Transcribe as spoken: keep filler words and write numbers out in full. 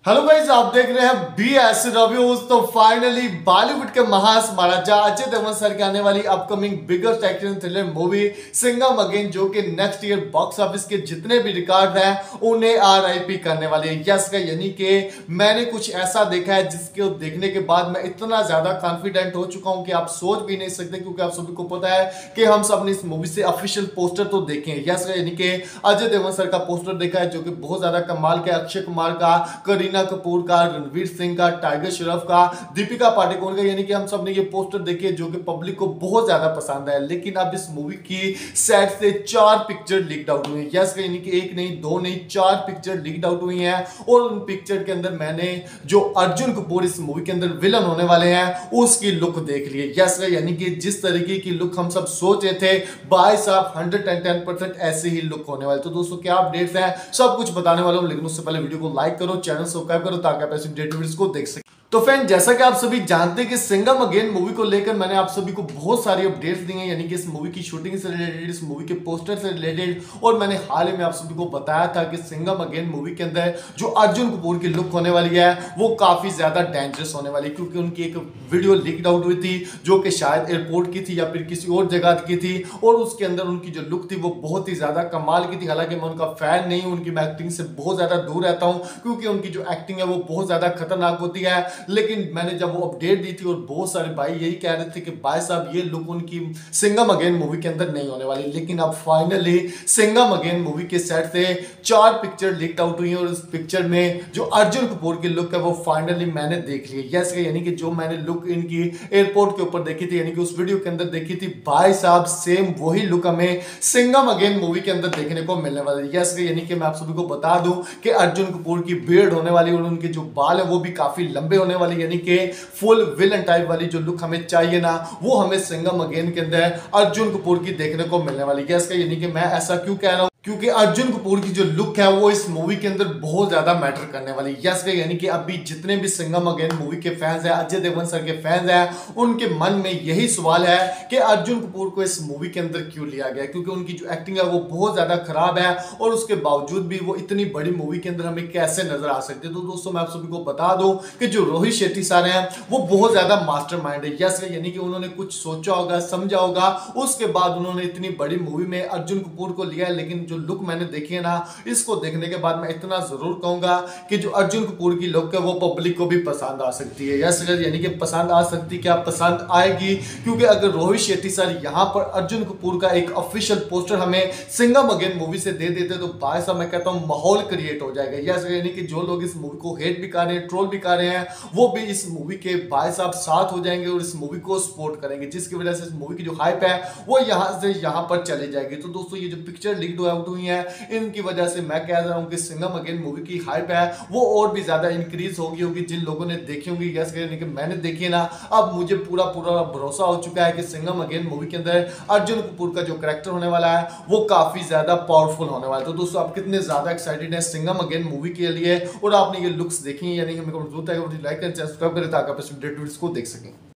Hello guys, आप देख रहे हैं बी एस रिव्यूज। तो फाइनली बॉलीवुड के महान महाराजा अजय देवगन सर की आने वाली upcoming biggest action thriller movie Singham again, जो कि नेक्स्ट ईयर बॉक्स ऑफिस के जितने भी रिकॉर्ड हैं उन्हें आर आई पी करने वाली है। यस का यानी कि मैंने कुछ ऐसा देखा है जिसके देखने के बाद मैं इतना ज्यादा कॉन्फिडेंट हो चुका हूं कि आप सोच भी नहीं सकते, क्योंकि आप सभी को पता है कि हम सब ने इस मूवी से ऑफिशियल पोस्टर तो देखे हैं। यस का यानी कि अजय देवगन सर का पोस्टर देखा है जो कि बहुत ज्यादा कमाल का, अक्षय कुमार का, करीना कपूर का, रणवीर सिंह का, टाइगर श्रॉफ का, दीपिका पादुकोण का, यानी कि हम सब ने ये पोस्टर देखे जो कि पब्लिक को बहुत ज्यादा पसंद है। लेकिन अब इस मूवी की सेट से चार पिक्चर लीक्ड आउट हुई हैं। यस यानी कि एक नहीं, दो नहीं, चार पिक्चर लीक्ड आउट हुई हैं और उन पिक्चर के अंदर मैंने जो अर्जुन कपूर इस मूवी के अंदर विलन होने वाले हैं उसकी लुक देख ली है। यस यानी कि जिस तरीके की लुक हम सब सोच रहे थे, भाई साहब हंड्रेड एंड टेन परसेंट ऐसे ही लुक होने वाले। तो दोस्तों क्या अपडेट्स हैं सब कुछ बताने वाला हूं, लेकिन उससे पहले वीडियो को लाइक करो, चैनल सब्सक्राइब करो ताकि आप ऐसे अपडेटेड वीडियोस को देख सकें। तो फ्रेंड, जैसा कि आप सभी जानते हैं कि सिंघम अगेन मूवी को लेकर मैंने आप सभी को बहुत सारी अपडेट्स दी हैं, यानी कि इस मूवी की शूटिंग से रिलेटेड, इस मूवी के पोस्टर से रिलेटेड, और मैंने हाल ही में आप सभी को बताया था कि सिंघम अगेन मूवी के अंदर जो अर्जुन कपूर की लुक होने वाली है वो काफी ज्यादा डेंजरस होने वाली है, क्योंकि उनकी एक वीडियो लीक्ड आउट हुई थी जो कि शायद एयरपोर्ट की थी या फिर किसी और जगह की थी, और उसके अंदर उनकी जो लुक थी वो बहुत ही ज्यादा कमाल की थी। हालांकि मैं उनका फैन नहीं हूं, उनकी मैं एक्टिंग से बहुत ज्यादा दूर रहता हूं, क्योंकि उनकी जो एक्टिंग है वो बहुत ज्यादा खतरनाक होती है। लेकिन मैंने जब वो अपडेट दी थी और बहुत सारे भाई यही कह रहे थे कि भाई साहब ये लुक उनकी सिंघम अगेन मूवी के अंदर नहीं होने वाली, लेकिन अब फाइनली सिंघम अगेन मूवी के सेट से चार पिक्चर लीक आउट हुई है और इस पिक्चर में जो अर्जुन कपूर की लुक है वो फाइनली मैंने देख ली है। यस यानी कि जो मैंने लुक इनकी एयरपोर्ट के ऊपर देखी थी, यानी कि उस वीडियो के अंदर देखी थी, भाई साहब सेम वही लुक हमें सिंघम अगेन मूवी के अंदर देखने को मिलने वाली है। यस यानी कि मैं आप सभी को बता दूं कि अर्जुन कपूर की बियर्ड होने वाली और उनके जो बाल है वो भी काफी लंबे होने वाले, यानी कि फुल विलन टाइप वाली जो लुक हमें चाहिए ना वो हमें सिंघम अगेन के अंदर अर्जुन कपूर की देखने को मिलने वाली है। इसका यानी कि मैं ऐसा क्यों कह रहा हूं, क्योंकि अर्जुन कपूर की जो लुक है वो इस मूवी के अंदर बहुत ज्यादा मैटर करने वाली है। यस यानी कि अभी जितने भी सिंघम अगेन मूवी के फैंस हैं, अजय देवगन सर के फैंस हैं, उनके मन में यही सवाल है कि अर्जुन कपूर को इस मूवी के अंदर क्यों लिया गया, क्योंकि उनकी जो एक्टिंग है वो बहुत ज्यादा खराब है और उसके बावजूद भी वो इतनी बड़ी मूवी के अंदर हमें कैसे नजर आ सकते हैं। तो दोस्तों मैं आप सभी को बता दूं कि जो रोहित शेट्टी सर हैं वो बहुत ज्यादा मास्टरमाइंड है। यस यानी कि उन्होंने कुछ सोचा होगा, समझा होगा, उसके बाद उन्होंने इतनी बड़ी मूवी में अर्जुन कपूर को लिया है। लेकिन जो लुक मैंने देखी है ना, इसको देखने के बाद मैं इतना जरूर कहूंगा कि जो अर्जुन कपूर की लुक है वो पब्लिक को भी पसंद आ सकती है। यस यानी कि पसंद आ सकती, क्या पसंद आएगी, क्योंकि अगर रोहित शेट्टी सर यहां पर अर्जुन कपूर का एक ऑफिशियल पोस्टर हमें सिंघम अगेन मूवी से दे देते तो भाई साहब मैं कहता हूं माहौल क्रिएट हो जाएगा। यस यानी कि जो लोग इस मूवी को हेट भी कर रहे हैं, ट्रोल भी कर रहे हैं, वो भी इस मूवी के भाई साहब साथ हो जाएंगे और इस मूवी को सपोर्ट करेंगे, जिसकी वजह से इस मूवी की जो हाइप है वो यहां से यहां पर चली जाएगी। तो दोस्तों ये जो पिक्चर लीक्ड आउट हुई है इनकी वजह से मैं कह रहा हूं कि सिंघम अगेन मूवी की हाइप है वो और भी ज्यादा इंक्रीज होगी होगी जिन लोगों ने देखी होंगी। यस यानी कि मैंने देखी है ना, अब मुझे पूरा पूरा भरोसा हो चुका है कि सिंघम अगेन मूवी के अंदर अर्जुन कपूर का जो कैरेक्टर होने वाला है वो काफी ज्यादा पावरफुल होने वाला है। तो दोस्तों आप कितने ज्यादा एक्साइटेड हैं सिंघम अगेन मूवी के लिए, और आपने ये लुक्स देखी है यानी कि मेरे को जरूरत है कि लाइक करें, सब्सक्राइब करें ताकि आप इस वीडियो को देख सकें।